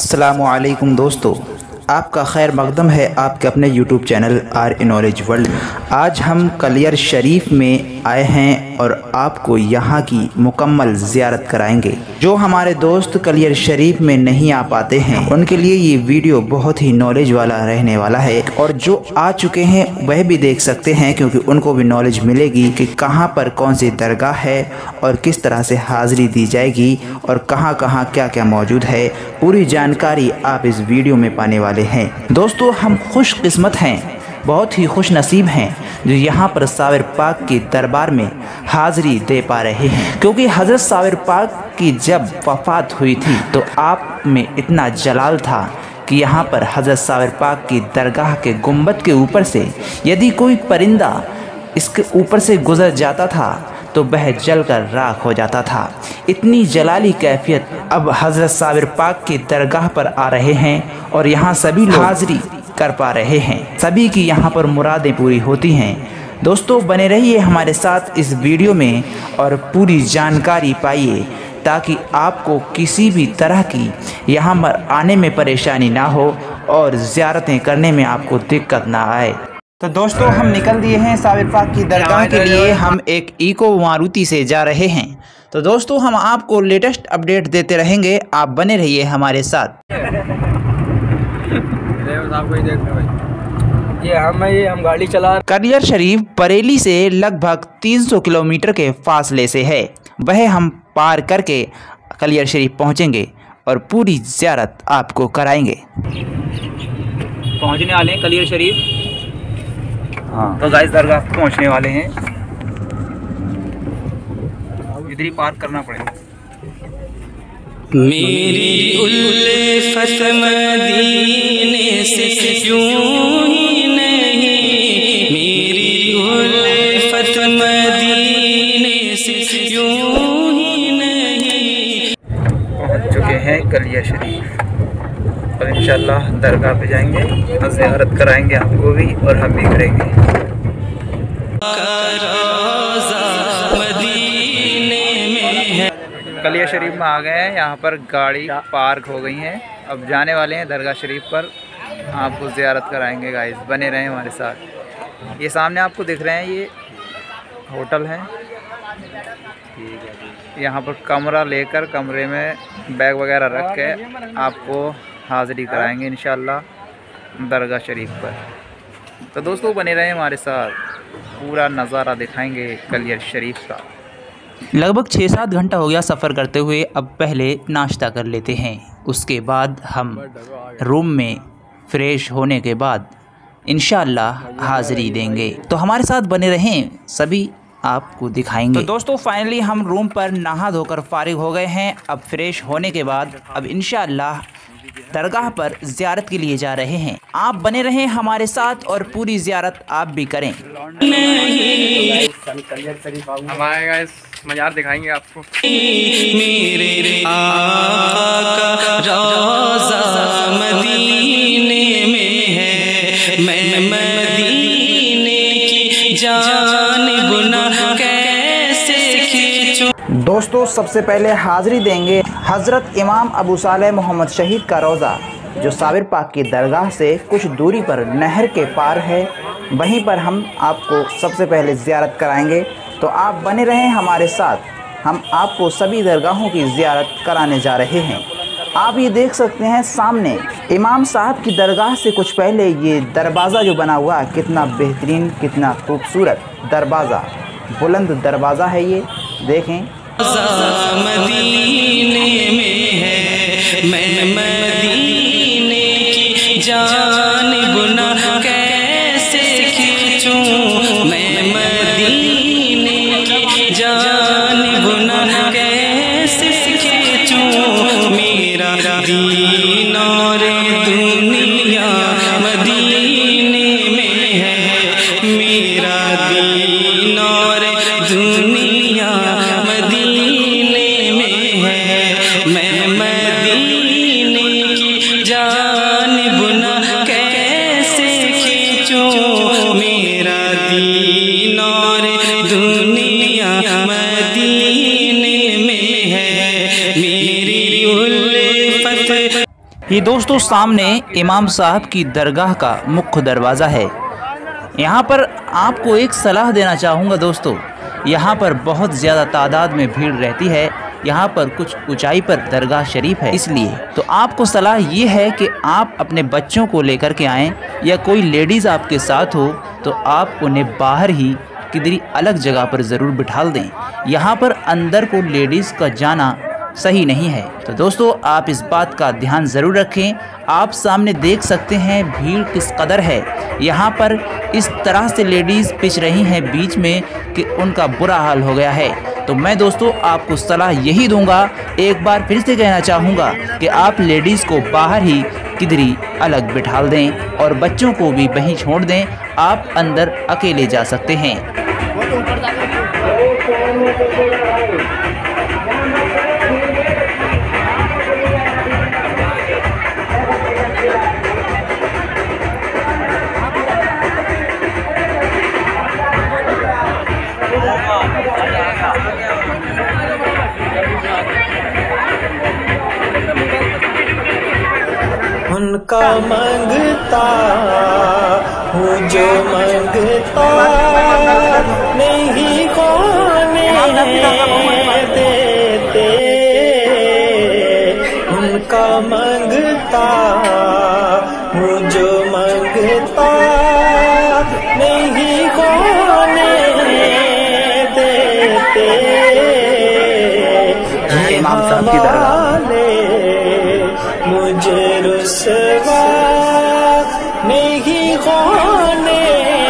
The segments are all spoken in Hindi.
अस्सलामुअलैकुम दोस्तों, आपका खैर मकदम है आपके अपने YouTube channel R A knowledge world. आज हम कलियर शरीफ में आए हैं और आपको यहाँ की मुकम्मल ज़ियारत कराएंगे। जो हमारे दोस्त कलियर शरीफ में नहीं आ पाते हैं उनके लिए ये वीडियो बहुत ही नॉलेज वाला रहने वाला है, और जो आ चुके हैं वह भी देख सकते हैं क्योंकि उनको भी नॉलेज मिलेगी कि कहाँ पर कौन सी दरगाह है और किस तरह से हाज़िरी दी जाएगी और कहाँ कहाँ क्या क्या मौजूद है। पूरी जानकारी आप इस वीडियो में पाने वाले हैं। दोस्तों, हम खुशकिस्मत हैं, बहुत ही खुश नसीब हैं जो यहाँ पर साबिर पाक के दरबार में हाज़िरी दे पा रहे हैं, क्योंकि हज़रत साबिर पाक की जब वफ़ात हुई थी तो आप में इतना जलाल था कि यहाँ पर हज़रत साबिर पाक की दरगाह के गुंबद के ऊपर से यदि कोई परिंदा इसके ऊपर से गुज़र जाता था तो वह जलकर राख हो जाता था। इतनी जलाली कैफियत अब हज़रत साबिर पाक की दरगाह पर आ रहे हैं और यहाँ सभी लोग हाज़िरी कर पा रहे हैं। सभी की यहाँ पर मुरादें पूरी होती हैं। दोस्तों, बने रहिए हमारे साथ इस वीडियो में और पूरी जानकारी पाइए ताकि आपको किसी भी तरह की यहाँ पर आने में परेशानी ना हो और ज़ियारतें करने में आपको दिक्कत ना आए। तो दोस्तों, हम निकल दिए हैं साबिर पाक की दरगाह के लिए। हम एक इको मारुति से जा रहे हैं। तो दोस्तों, हम आपको लेटेस्ट अपडेट देते रहेंगे, आप बने रहिए हमारे साथ। हम गाड़ी चला। कलियर शरीफ बरेली से लगभग 300 किलोमीटर के फासले से है। वह हम पार करके कलियर शरीफ पहुंचेंगे और पूरी ज़ियारत आपको कराएंगे। पहुंचने वाले हैं कलियर शरीफ। हाँ, तो गाइस दरगाह पहुंचने वाले हैं। इधर ही पार्क करना पड़ेगा। मेरी उल्फत मदीने से क्यों ही नहीं, मेरी उल्फत मदीने से क्यों ही नहीं। पहुंच चुके हैं कलियर शरीफ और इंशाल्लाह दरगाह पे जाएंगे, ज़ियारत कराएंगे आपको भी और हम भी करेंगे। कलियर शरीफ में आ गए हैं। यहाँ पर गाड़ी पार्क हो गई हैं। अब जाने वाले हैं दरगाह शरीफ पर, आपको ज़ियारत कराएंगे। गाइस बने रहें हमारे साथ। ये सामने आपको दिख रहे हैं ये होटल है। यहाँ पर कमरा लेकर कमरे में बैग वगैरह रख के आपको हाज़िरी कराएंगे इंशाअल्लाह दरगाह शरीफ पर। तो दोस्तों, बने रहें हमारे साथ, पूरा नज़ारा दिखाएंगे कलियर शरीफ का। लगभग 6-7 घंटा हो गया सफ़र करते हुए। अब पहले नाश्ता कर लेते हैं, उसके बाद हम रूम में फ़्रेश होने के बाद इंशाअल्लाह हाज़िरी देंगे। तो हमारे साथ बने रहें, सभी आपको दिखाएंगे। तो दोस्तों, फाइनली हम रूम पर नहा धोकर फारिग हो गए हैं। अब फ्रेश होने के बाद अब इंशाअल्लाह दरगाह पर ज़ियारत के लिए जा रहे हैं। आप बने रहें हमारे साथ और पूरी ज़ियारत आप भी करें। हम आएगा इस मज़ार दिखाएंगे आपको। मेरे आका का रोज़ा मदीने में है, मैं मदीने की जानिब ना कैसे खींचूं। दोस्तों, सबसे पहले हाज़िरी देंगे हज़रत इमाम अबू सालेह मोहम्मद शहीद का रोज़ा, जो साबिर पाक की दरगाह से कुछ दूरी पर नहर के पार है। वहीं पर हम आपको सबसे पहले ज़ियारत कराएंगे। तो आप बने रहें हमारे साथ, हम आपको सभी दरगाहों की ज़ियारत कराने जा रहे हैं। आप ये देख सकते हैं सामने इमाम साहब की दरगाह से कुछ पहले ये दरवाज़ा जो बना हुआ, कितना बेहतरीन, कितना खूबसूरत दरवाज़ा, बुलंद दरवाज़ा है ये, देखें। मदीने में है, मैं मदीने की जानिब ना कैसे खींचूं, मैं मदीने की जानिब ना कैसे खींचूं। मेरा दीन और दुनिया मदीने में है, मेरा दीन और दुनिया मदीने में है, मैं मदीने की जानिब ना कैसे खींचूं। मेरा दीन और दुनिया मदीने में है, मेरी उल्फत ये दोस्तों सामने इमाम साहब की दरगाह का मुख्य दरवाज़ा है। यहाँ पर आपको एक सलाह देना चाहूँगा दोस्तों, यहाँ पर बहुत ज़्यादा तादाद में भीड़ रहती है। यहाँ पर कुछ ऊंचाई पर दरगाह शरीफ है, इसलिए तो आपको सलाह ये है कि आप अपने बच्चों को लेकर के आएँ या कोई लेडीज़ आपके साथ हो तो आप उन्हें बाहर ही किधरी अलग जगह पर ज़रूर बिठा दें। यहाँ पर अंदर को लेडीज़ का जाना सही नहीं है। तो दोस्तों आप इस बात का ध्यान ज़रूर रखें। आप सामने देख सकते हैं भीड़ किस कदर है। यहाँ पर इस तरह से लेडीज़ पिच रही हैं बीच में कि उनका बुरा हाल हो गया है। तो मैं दोस्तों आपको सलाह यही दूंगा, एक बार फिर से कहना चाहूँगा कि आप लेडीज़ को बाहर ही किधरी अलग बिठा दें और बच्चों को भी वहीं छोड़ दें। आप अंदर अकेले जा सकते हैं। उनका मांगता हूँ जो मांगता नहीं होने देते। उनका मांगता हूँ जो मांगता नहीं होने देते। इमाम साहब की दरगाह मुझे रुसवा नहीं होने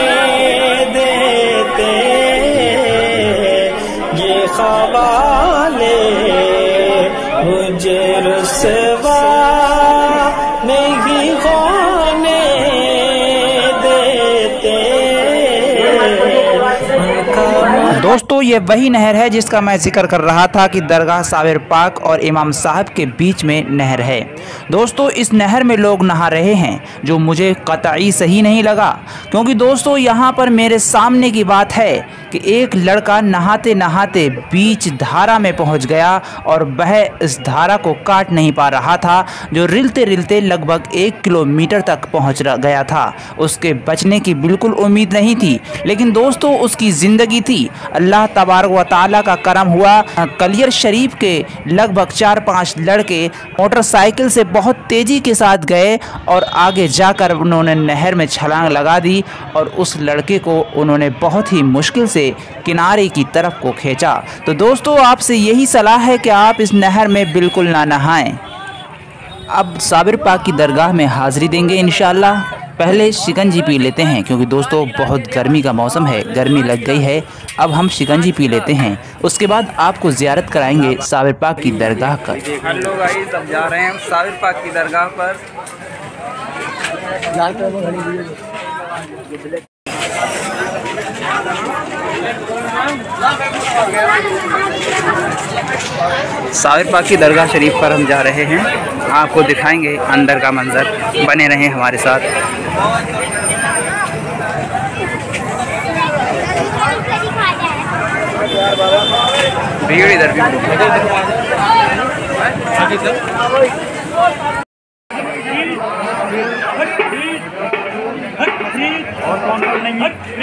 देते। ये ख्वाले मुझे रुसवा नहीं होने देते। दोस्तों ये वही नहर है जिसका मैं जिक्र कर रहा था कि दरगाह साबिर पाक और इमाम साहब के बीच में नहर है। दोस्तों इस नहर में लोग नहा रहे हैं, जो मुझे कतई सही नहीं लगा, क्योंकि दोस्तों यहाँ पर मेरे सामने की बात है कि एक लड़का नहाते नहाते बीच धारा में पहुँच गया और वह इस धारा को काट नहीं पा रहा था, जो रिलते रिलते लगभग 1 किलोमीटर तक पहुँच गया था। उसके बचने की बिल्कुल उम्मीद नहीं थी, लेकिन दोस्तों उसकी ज़िंदगी थी। अल्लाह तबारक व तआला का करम हुआ। कलियर शरीफ के लगभग 4-5 लड़के मोटरसाइकिल से बहुत तेज़ी के साथ गए और आगे जाकर उन्होंने नहर में छलांग लगा दी और उस लड़के को उन्होंने बहुत ही मुश्किल से किनारे की तरफ को खींचा। तो दोस्तों आपसे यही सलाह है कि आप इस नहर में बिल्कुल ना नहाएं। अब साबिर पाक की दरगाह में हाज़िरी देंगे इंशाअल्लाह। पहले शिकंजी पी लेते हैं, क्योंकि दोस्तों बहुत गर्मी का मौसम है, गर्मी लग गई है। अब हम शिकंजी पी लेते हैं, उसके बाद आपको ज़ियारत कराएंगे साबिर पाक की दरगाह का। हेलो गाइस, अब जा रहे हैं हम साबिर पाक की दरगाह पर। साबिर पाक की दरगाह शरीफ पर हम जा रहे हैं, आपको दिखाएंगे अंदर का मंजर। बने रहें हमारे साथ। भीड़ इधर भी और कौन कौन नहीं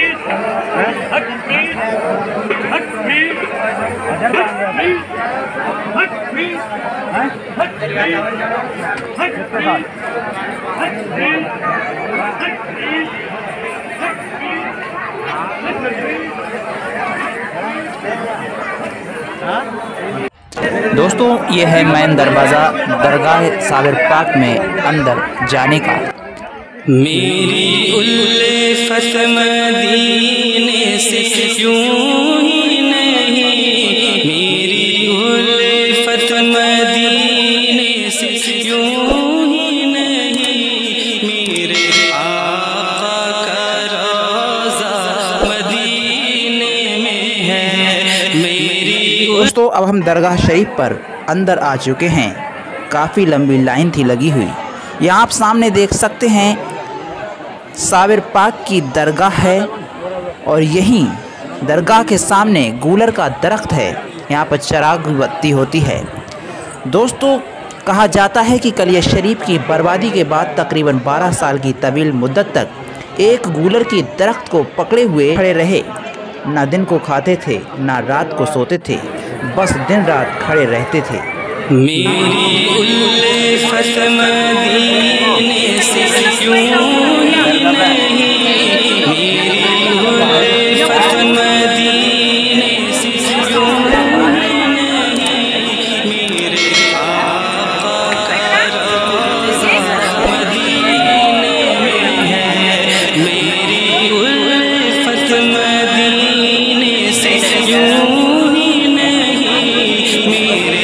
दोस्तों ये है मैन दरवाज़ा दरगाह साबिर पाक में अंदर जाने का। मेरी उल्फत मदीने से क्यों ही नहीं, मेरी उल्फत मदीने से क्यों ही नहीं, मेरे आका का रोज़ा मदीने में है मेरी। दोस्तों अब हम दरगाह शरीफ पर अंदर आ चुके हैं। काफ़ी लंबी लाइन थी लगी हुई। यहाँ आप सामने देख सकते हैं साबिर पाक की दरगाह है और यहीं दरगाह के सामने गूलर का दरख्त है। यहाँ पर चराग बत्ती होती है। दोस्तों कहा जाता है कि कलियर शरीफ की बर्बादी के बाद तकरीबन 12 साल की तवील मुद्दत तक एक गूलर की दरख्त को पकड़े हुए खड़े रहे। ना दिन को खाते थे, ना रात को सोते थे, बस दिन रात खड़े रहते थे। मेरी उल्फत मदीने से क्यों ही नहीं, मेरी उल्फत मदीने से क्यों ही नहीं, मेरे आका का रोज़ा मदीने में है, मेरी उल्फत मदीने से क्यों ही नहीं, मेरे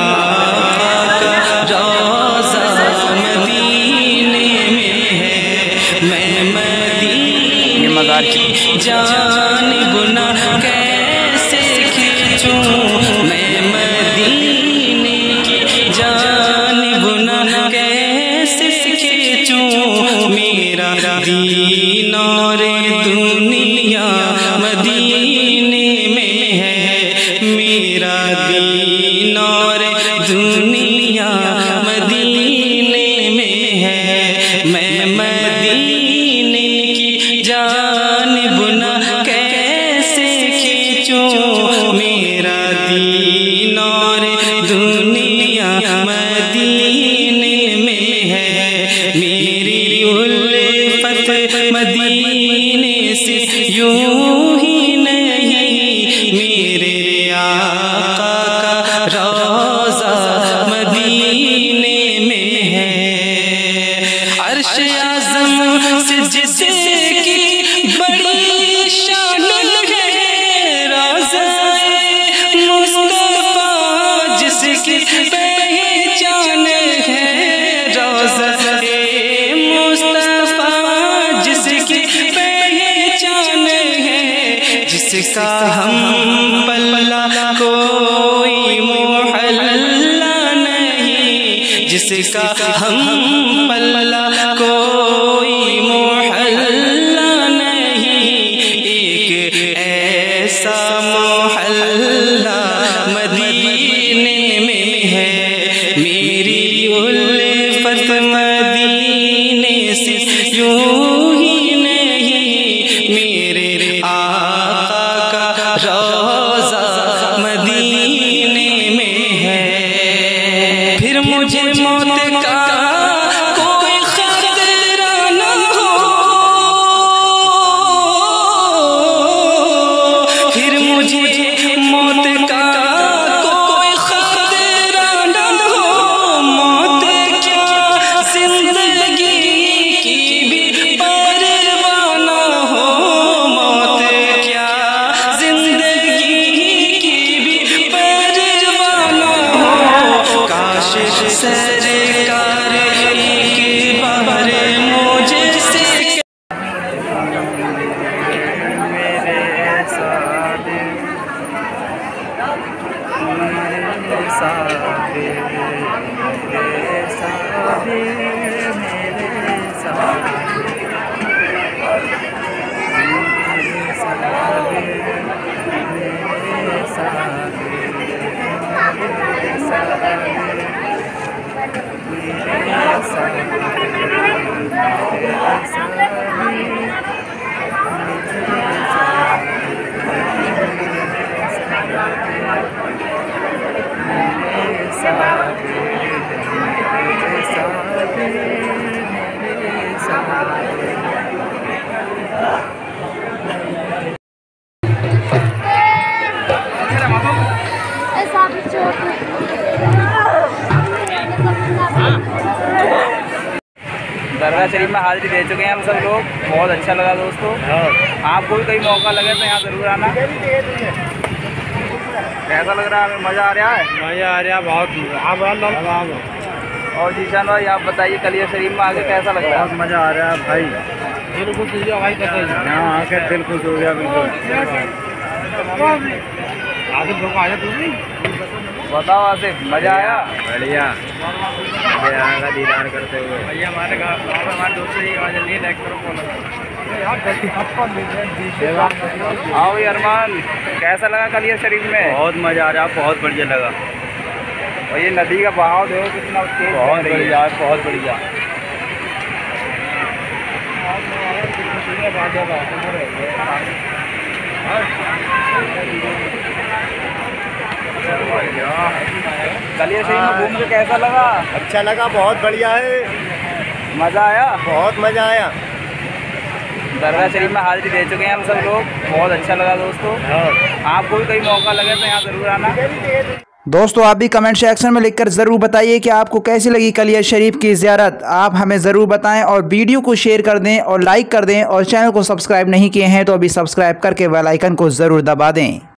जान गुना कैसे खींचूं, मैं मदीने की जान गुना कैसे खींचूं, मेरा दीन और दुनिया मदीने में है, मेरा दीन और दुनिया मदीने में है, मैं मदीने की जान बुना कैसे खींचूं, मेरा दीन और दुनिया मदीने में है, मेरी उल्फत मदीने से यूं ही नहीं, मेरे आका का रोज़ा मदीने में है। अर्श आज़म से जिसकी बड़ी शान है, रोज़ा-ए मुस्तफ़ा जिसकी पहचान है, रोज़ा-ए मुस्तफ़ा जिसकी पहचान है, जिसका हम पल्ला कोई मोहल्ला नहीं, जिसका हम पल्ला कोई मोहल्ला नहीं, एक ऐसा मोहल्ला मदीने में है, मेरी उल्फत मदीने से यूं ही नहीं, मेरे आका का रोज़ा मदीने में है। फिर मुझे मौत का कोई खतरा न हो, फिर मुझे मौत का कोई खतरा न हो, मौत क्या जिंदगी की भी परवाह न हो, मौत क्या जिंदगी की भी परवाह न हो, काश सरकार एक बार मुझे से दरगाह शरीफ में हाजिरी दे चुके हैं हम सब लोग। बहुत अच्छा लगा दोस्तों। आपको भी कहीं मौका लगे तो यहाँ ज़रूर आना। कैसा लग रहा है? हमें मज़ा आ रहा है। मज़ा आ रहा है बहुत। और जीशान भाई आप बताइए, कलियर शरीफ में आके कैसा लग रहा है? बहुत मज़ा आ रहा है भाई। दिल खुश हो गया भाई, यहाँ आके दिल खुश हो गया बिल्कुल। बताओ आसिफ, मज़ा आया? बढ़िया आएगा दीदार करते हुए। भैया हमारे दोस्त से जल्दी लाइक करो, फॉलो। आओ अरमान, कैसा लगा कलियर शरीफ में? बहुत मज़ा आ रहा है, बहुत बढ़िया लगा। और ये नदी का बहाव देखो कितना तेज। बहुत बढ़िया है, बहुत बढ़िया। कलियर शरीफ में घूम के कैसा लगा? अच्छा लगा, बहुत बढ़िया है, मज़ा आया? बहुत मज़ा आया। दरगाह शरीफ में हाजिरी दे चुके हैं हम सब लोग, बहुत अच्छा लगा दोस्तों। आपको भी कहीं मौका लगे तो यहाँ ज़रूर आना। दोस्तों आप भी कमेंट सेक्शन में लिखकर ज़रूर बताइए कि आपको कैसी लगी कलियर शरीफ की ज़ियारत। आप हमें ज़रूर बताएं और वीडियो को शेयर कर दें और लाइक कर दें, और चैनल को सब्सक्राइब नहीं किए हैं तो अभी सब्सक्राइब करके बेल आइकन को ज़रूर दबा दें।